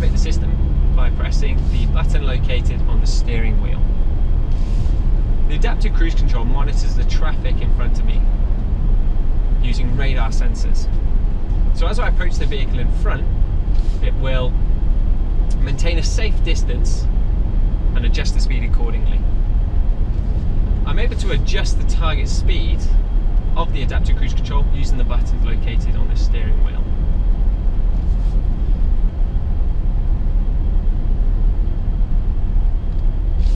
activate the system by pressing the button located on the steering wheel. The adaptive cruise control monitors the traffic in front of me using radar sensors. So as I approach the vehicle in front, it will maintain a safe distance and adjust the speed accordingly. I'm able to adjust the target speed of the adaptive cruise control using the buttons located on the steering wheel.